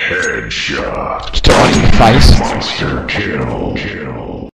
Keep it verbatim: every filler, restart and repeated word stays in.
Headshot. Just right in the face. Monster kill.